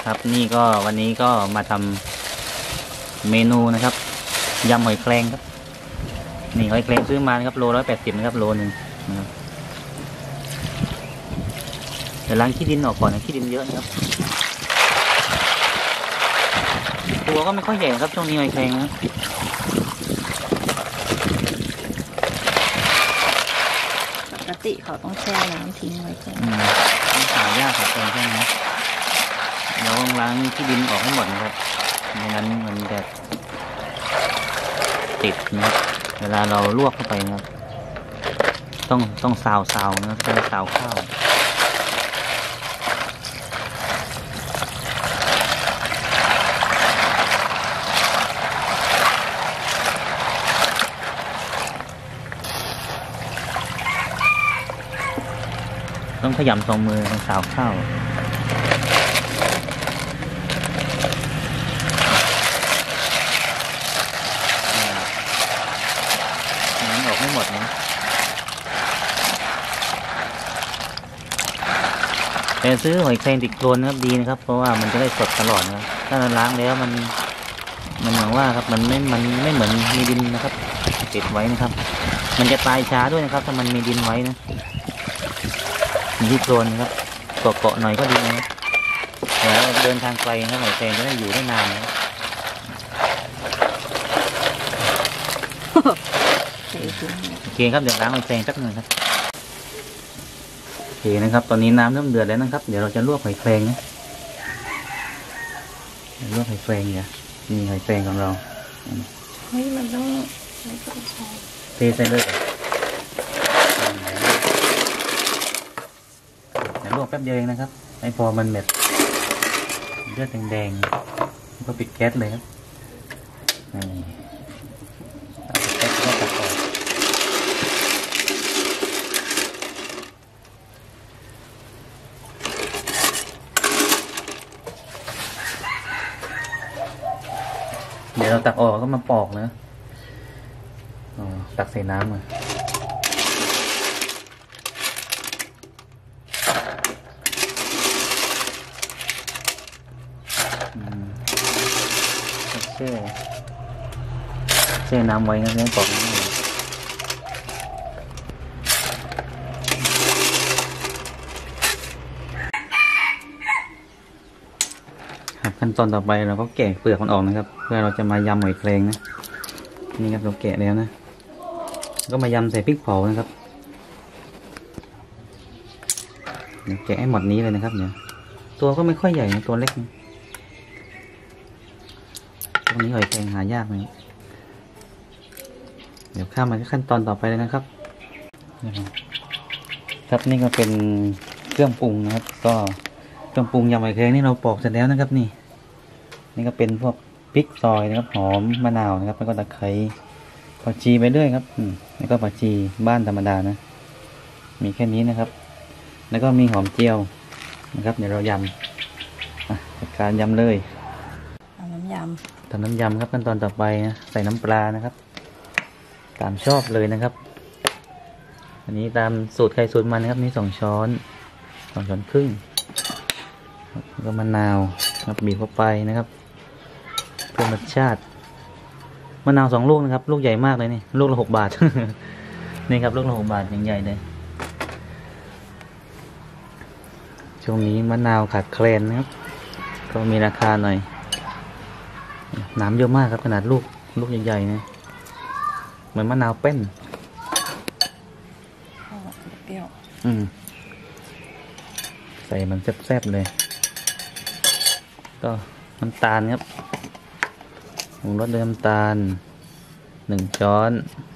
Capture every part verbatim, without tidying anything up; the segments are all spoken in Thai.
ครับนี่ก็วันนี้ก็มาทำเมนูนะครับยำหอยแครงครับนี่หอยแครงซื้อมานะครับโลร้อยแปดสิบนะครับโลหนึ่งนะครับเดี๋ยวล้างขี้ดินออกก่อนนะขี้ดินเยอะนะครับตัวก็ไม่ค่อยใหญ่ครับช่วงนี้หอยแครงนะปกติเขาต้องแช่น้ำทิ้งไว้ก่อนต้องหายากครับตรงช่วงนี้เดี๋ยวล้างขี้ดินออกให้หมดนะครับไม่งั้นมันจะติดนะครับเวลาเราลวกเข้าไปนะครับต้องต้องซาวซาวนะครับใช้ซาวข้าวต้องขยำสองมือต้องซาวข้าวน้ำออกไม่หมดนะแต่ซื้อหอยแครงติดโคลนนะครับดีนะครับเพราะว่ามันจะได้สดตลอดนะครับถ้าเราล้างแล้วมันมันอย่างว่าครับมันไม่มันไม่เหมือนมีดินนะครับติดไว้นะครับมันจะตายช้าด้วยนะครับถ้ามันมีดินไว้นะมีที่โคลนนะครับเกาะเกาะหน่อยก็ดีนะแล้วเดินทางไกลนะครับหอยแครงจะได้อยู่ได้นานนะโอเคครับเดี๋ยวล้างหอยแครงสักหน่อยครับโอเคนะครับตอนนี้น้ำเริ่มเดือดแล้วนะครับเดี๋ยวเราจะลวกหอยแครงนะลวกหอยแครงเนี่ยนี่หอยแครงของเราเฮ้ยมันต้องไม่ต้องใช้เทใส่เลยเดี๋ยวลวกแป๊บเดียวเองนะครับให้พอมันแบบเลือดแดงๆก็ปิดแก๊สเลยครับนี่แก๊สก็ตัดออกเดี๋ยวเราตักออกก็มาปอกนะตักใส่น้ำมาแช่แช่น้ำไว้นะไม่ปอกง่ายขั้นตอนต่อไปเราก็แกะเปลือกมันออกนะครับเพื่อเราจะมายำหอยแครงนะนี่ครับเราแกะแล้วนะก็มายำใส่พริกเผานะครับแกะให้หมดนี้เลยนะครับเนี่ยตัวก็ไม่ค่อยใหญ่นะตัวเล็กนะตรงนี้หอยแครงหายากนะเดี๋ยวข้ามมาขั้นตอนต่อไปเลยนะครับครับนี่ก็เป็นเครื่องปรุงนะครับก็เครื่องปรุงยำหอยแครงนี่เราปอกเสร็จแล้วนะครับนี่นี่ก็เป็นพวกพริกซอยนะครับหอมมะนาวนะครับแล้วก็ตะไคร้ผักชีไปด้วยครับอืมแล้วก็ผักชีบ้านธรรมดานะมีแค่นี้นะครับแล้วก็มีหอมเจียวนะครับเดี๋ยวเรายำจัดการยำเลยทำน้ำยำทำน้ำยำครับขั้นตอนต่อไปนะใส่น้ำปลานะครับตามชอบเลยนะครับอันนี้ตามสูตรใครสูตรมันนะครับนี่สองช้อนสองช้อนครึ่งแล้วก็มะนาวครับบีบเข้าไปนะครับเพื่อรสชาติมะนาวสองลูกนะครับลูกใหญ่มากเลยนี่ลูกละหกบาท นี่ครับลูกละหกบาทอย่างใหญ่เลยช่วงนี้มะนาวขาดแคลนนะครับก็มีราคาหน่อยน้ำเยอะมากครับขนาดลูกลูกใหญ่ๆนะเหมือนมะนาวเป็นเปรี้ยวอืมใส่มันแซ่บๆเลยก็น้ำตาลครับปรุงรสด้วยน้ำตาลหนึ่งช้อน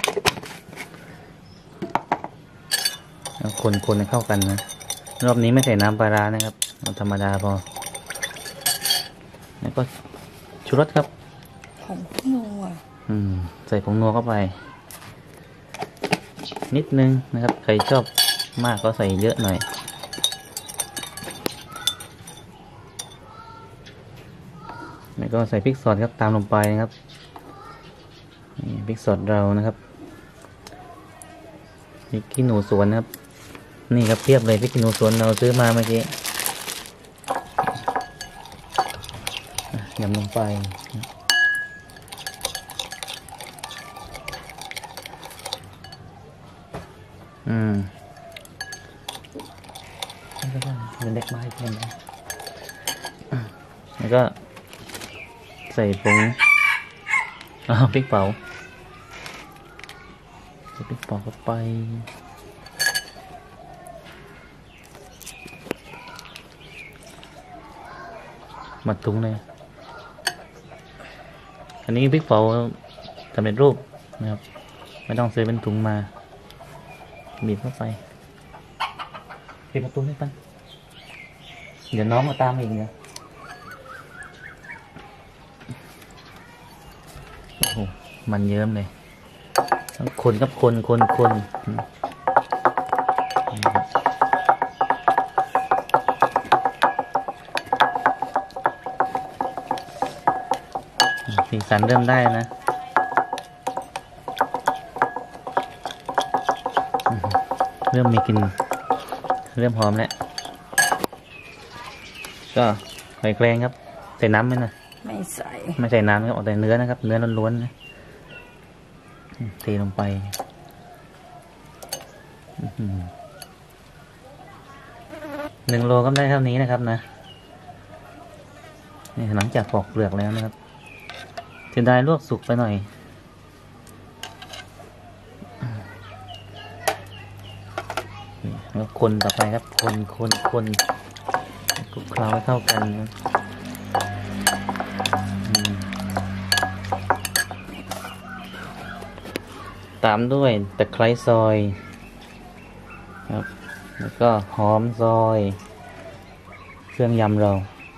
แล้วคนๆให้เข้ากันนะรอบนี้ไม่ใส่น้ำปลาร้านะครับเอาธรรมดาพอแล้วก็ชูรสครับผงนัวอืมใส่ผงนัวเข้าไปนิดนึงนะครับใครชอบมากก็ใส่เยอะหน่อยแล้วก็ใส่พริกสดครับตามลงไปนะครับนี่พริกสดเรานะครับพริกขี้หนูสวนนะครับนี่ครับเทียบเลยพริกขี้หนูสวนเราซื้อมาเมื่อกี้ยำลงไปอืมแล้วก็เป็นเล็กไม้เพิ่มนะแล้วก็ใส่ผงอ้าวพริกเผาใส่พริกเผาเข้าไปมัดถุงเลยอันนี้พริกเผาสำเร็จรูปนะครับไม่ต้องซื้อเป็นถุงมาบีบเข้าไปปิดประตูให้ปั้นเดี๋ยวน้องมาตามอีกเนี่ยโอ้โหมันเยิ้มเลยคนกับคนคนคนสีสันเริ่มได้นะเริ่มมีกลิ่นเริ่มหอมแล้วก็หอยแครงครับใส่น้ำไหมนะไม่ใส่ไม่ใส่น้ำครับเอาแต่เนื้อนะครับเนื้อล้วนๆนะเทลงไปหนึ่งโลก็ได้เท่านี้นะครับนะนี่หลังจากปอกเปลือกแล้วนะครับเสียดายลวกสุกไปหน่อยแล้วคนต่อไปครับคนคนคนคลุกเคล้าให้เข้ากันตามด้วยตะไคร้ซอยครับแล้วก็หอมซอยเครื่องยำเรา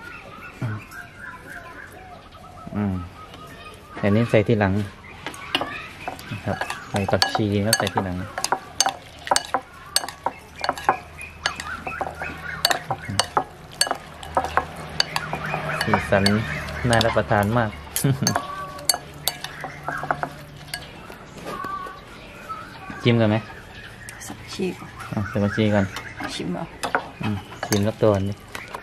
อืมแต่นี้ใส่ทีหลังนะครับใส่ผักชีแล้วใส่ทีหลังสีสันน่ารับประทานมาก จิ้มกันไหมใส่ชีก่อนอ่ะใส่ผักชีก่อนชิมเหรออืมชิมกับตัวนี้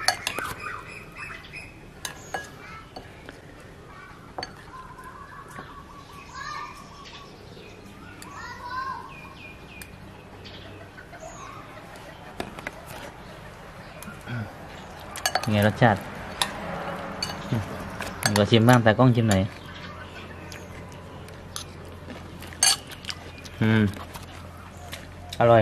ไงรสชาติก็ชิมบ้างแต่กล้องชิมหน่อยอืมอร่อย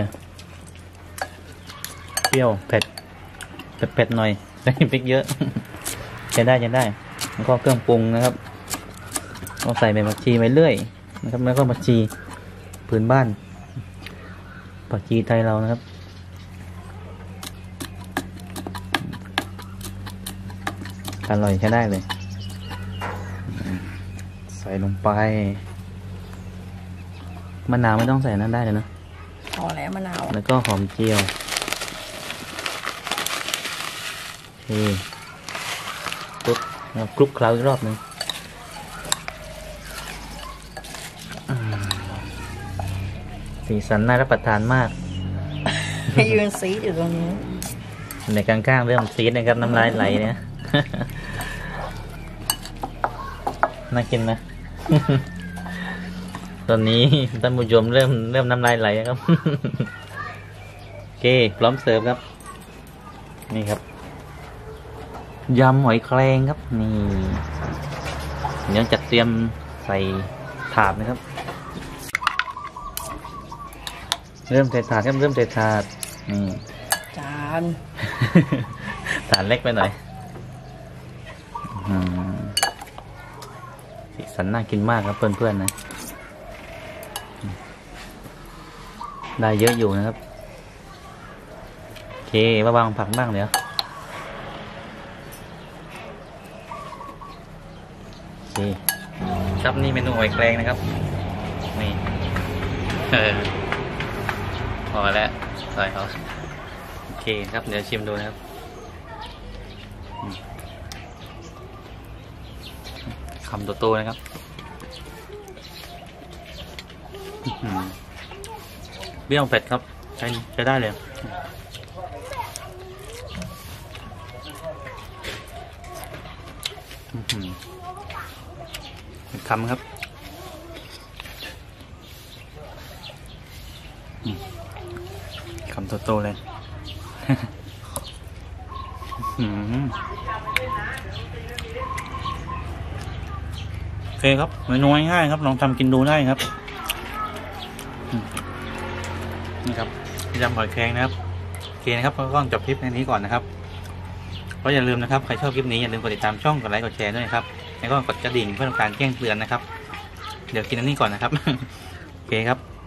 เปรี้ยวเผ็ดเผ็ดเผ็ดหน่อยใส่พริกเยอะใช้ได้ใช้ได้แล้วก็เครื่องปรุงนะครับเราใส่ใบผักชีไปเรื่อยนะครับแล้วก็ผักชีพื้นบ้านผักชีไทยเรานะครับอร่อยใช้ได้เลยใส่ลงไปมะนาวไม่ต้องใส่นั้นได้เลยนะพอแล้วมะนาวแล้วก็หอมเจียวโอเคปุ๊บเราคลุกเคล้าอีกรอบนึงสีสันน่ารับประทานมากให้ยืนซีดอยู่ตรงนี้ในกลางๆเริ่มซีดนะครับน้ำลายไหลเนี่ยน่ากินนะ ตอนนี้ท่านผู้ชมเริ่มเริ่มน้ำลายไหลครับ โอเคพร้อมเสิร์ฟครับนี่ครับยำหอยแครงครับนี่เดี๋ยวจัดเตรียมใส่ถาดนะครับเริ่มใส่ถาดครับเริ่มใส่ถาดนี่จานถาดเล็กไปหน่อยสีสันน่ากินมากครับเพื่อนๆนะได้เยอะอยู่นะครับโอเคมาวางผักบ้างเดี๋ยวโอเคครับนี่เมนูหอยแครงนะครับนี่เออพอแล้วใส่เขาโอเคครับเดี๋ยวชิมดูนะครับคำโตๆนะครับเบี้ยวเป็ดครับใช้ใช้ได้เลยอื้อหือเป็นคำครับอืมคำโตๆเลย อืมโอเคครับเมนูง่ายๆครับลองทำกินดูได้ครับอืมนี่ครับยำหอยแครงนะครับโอเคนะครับก็ต้องจบคลิปในนี้ก่อนนะครับเพราะอย่าลืมนะครับใครชอบคลิปนี้อย่าลืมกดติดตามช่องกดไลค์กดแชร์ด้วยนะครับแล้วก็กดกระดิ่งเพื่อการแจ้งเตือนนะครับเดี๋ยวกินอันนี้ก่อนนะครับ โอเคครับ